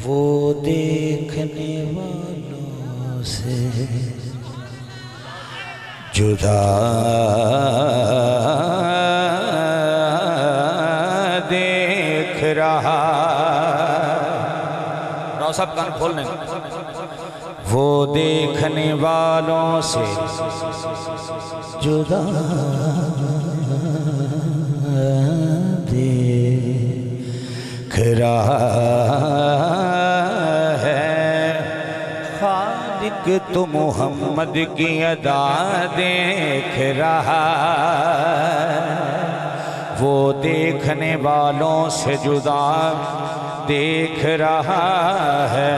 وہ دیکھنے والوں سے جدا دیکھ رہا. راؤ صاحب کان کھولنے. وہ دیکھنے والوں سے جدا دیکھ رہا ہے. خالق تو محمد کی ادا دیکھ رہا. وہ دیکھنے والوں سے جدا دیکھ رہا ہے.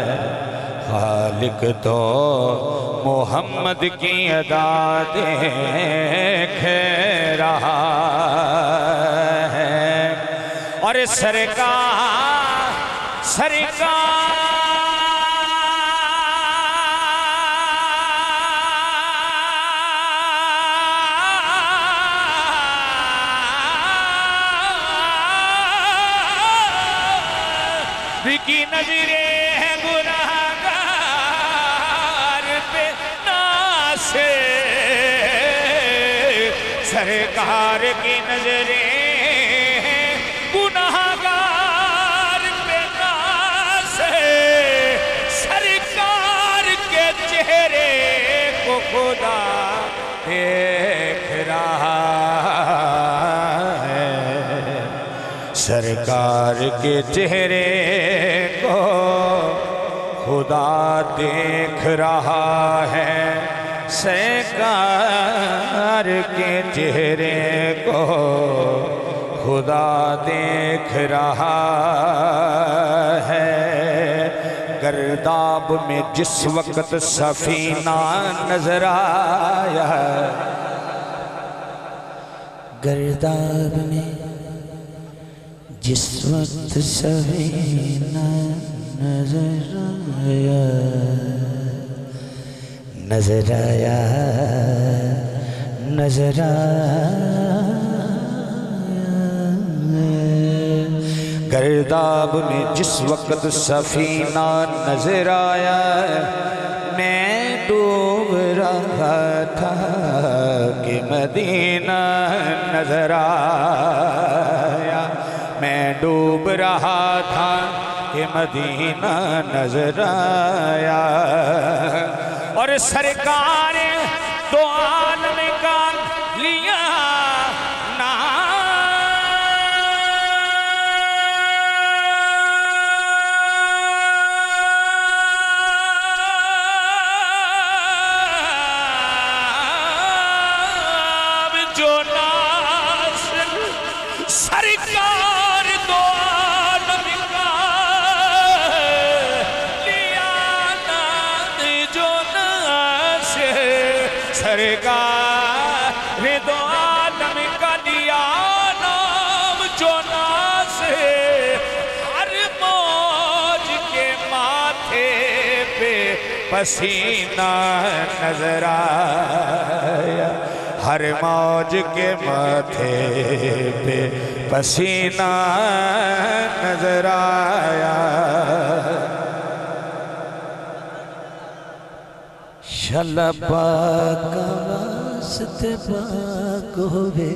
خالق تو محمد کی ادا دیکھ رہا ہے. اور سرکار کی نظریں ہیں گناہگار پہ ناصر. سرکار کی نظریں ہیں گناہگار پہ ناصر. سرکار کے چہرے کو خدا دیکھ رہا ہے. سرکار کے چہرے کو خدا دیکھ رہا ہے. سرکار کے چہرے کو خدا دیکھ رہا ہے. گرداب میں جس وقت سفینہ نظر آیا. گرداب میں جس وقت سفینہ نظر آیا. نظر آیا نظر آیا. گرداب میں جس وقت سفینہ نظر آیا. میں ڈوب رہا تھا کہ مدینہ نظر آیا. میں ڈوب رہا تھا کہ مدینہ نظر آیا. اور سرکار دو عالم کا لیا نام جو ناصر. سرکار دو عالم کا لیا نام جو ناصر. سرکار دو عالم کا لیا نام جو ناصر. ہر موج کے ماتھے پہ پسینہ نظر آیا. ہر موج کے ماتھے پہ پسینہ نظر آیا. شالا پاک واسطے پاک ہوئے.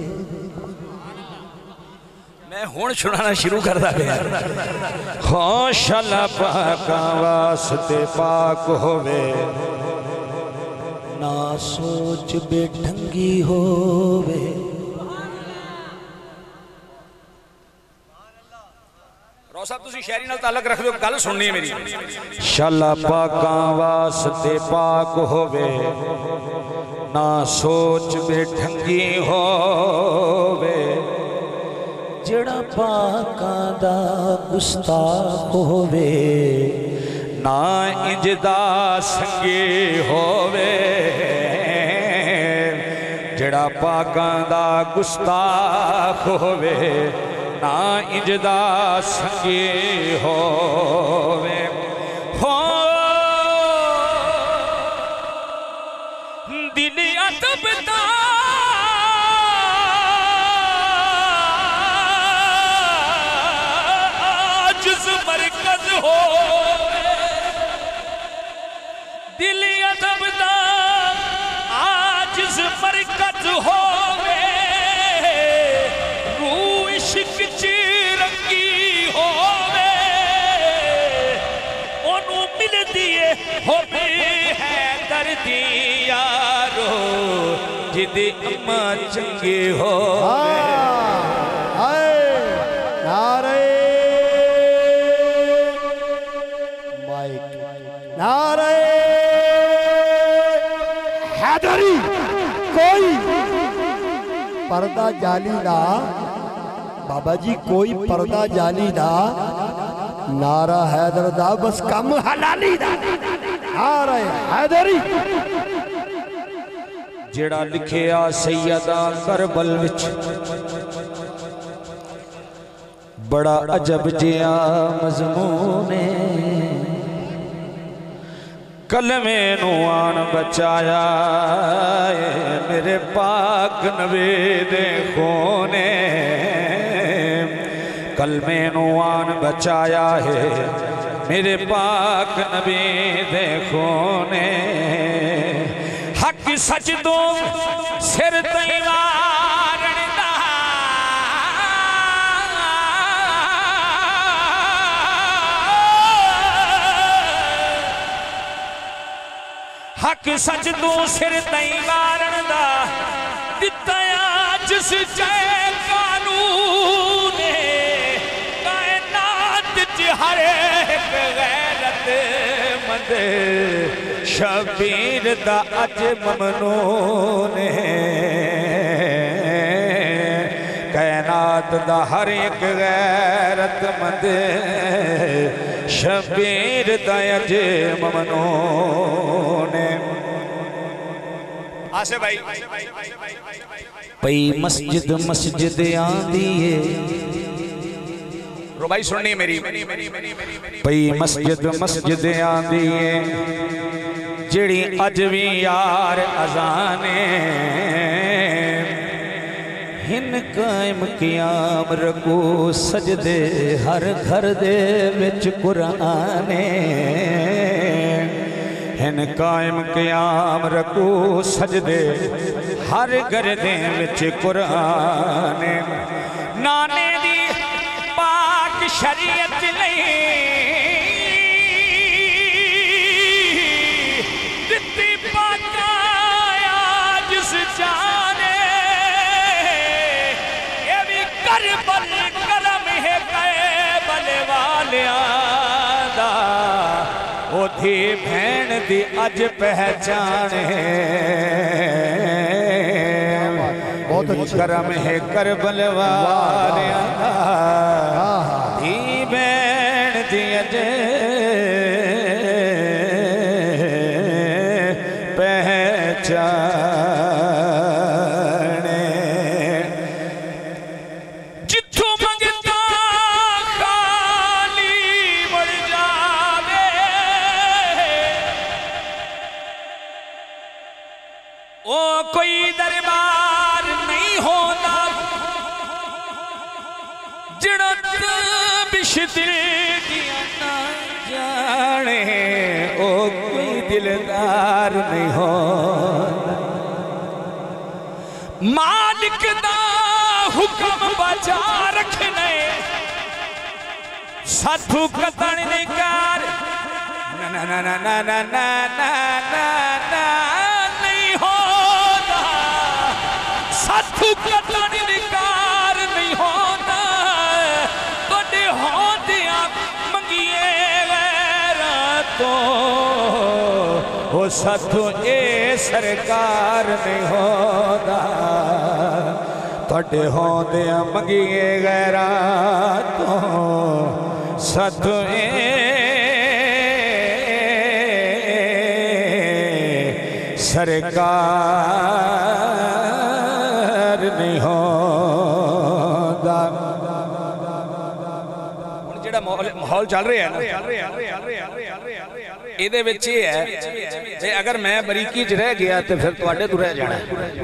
میں ہون چھڑانا شروع کر دا گیا. ہاں شالا پاک واسطے پاک ہوئے. نہ سوچ بے ڈھنگی ہوئے. رو صاحب تسی شہری نال تعلق رکھ دو گل سننی ہے میری. شالا پاکاں واسطے پاک ہوئے. نہ سوچ بے ڈھنگی ہوئے. جڑا پاکاں دا گستاخ ہوئے. نہ انجدا سنگی ہوئے. جڑا پاکاں دا گستاخ ہوئے. نہ انجدا سنگی ہوئے. دل ادب دا عاجز مرکز ہو. غرض ہووے روح عشق چ رنگی ہووے انہوں مل دیئے ہووے حیدر دی یارو جدی اماں چنگی ہووے نعرہ نعرہ حیدری کوئی پردہ جالی دا بابا جی کوئی پردہ جالی دا نعرہ حیدر دا بس کم حلالی دا نعرہ حیدری جڑا لکھیا سیدہ کربل وچ بڑا عجب جیا مضمون کلمے نو آن بچایا میرے پاک نبی دے خونے کلمے نو آن بچایا ہے میرے پاک نبی دے خونے حق سجدوں سر تیوارن دا حق سجدوں سر تیوارن دا دتایا جس جائے قانون کائنات ہر ایک غیرت مند شبیر دا اج ممنون کائنات دا ہر ایک غیرت مند شبیر دا اج ممنون آسے بھائی پئی مسجد مسجد آندیے رو بھائی سننی میری پئی مسجد مسجد آندیے جڑی اجوی یار ازانے ہن قائم قیام رکو سجدے ہر گھر دے وچ قرآنے ہن قائم قیام رکو سجدے ہر گھر دے وچ قرآنے نانے دی پاک شریعت نہیں دتی پاکایا جس جانے یہ بھی کربل کرم ہے قیبل والیاں دا او دھی بھین دی اج پہچانے کرم ہے کربل والیاں دا دھی بھین دی اج کوئی دربار نہیں ہوتا جڑت بش دل دیا نہ جانے او کوئی دلدار نہیں ہوتا مالک دا حکم بچا رکھنے ساتھو قطن نکار نا نا نا نا نا نا نا نا نا ساتھو قطن نکار نہیں ہوتا توڑے ہوندیاں منگیے غیراتوں وہ ساتھو اے سرکار نہیں ہوتا توڑے ہوندیاں منگیے غیراتوں ساتھو اے سرکار نہیں ہوتا جڑا محول چل رہے ہیں نا یہ دے وچ یہ ہے اگر میں بریکی چ رہ گیا تو پھر تو آڈے تو رہ جانا ہے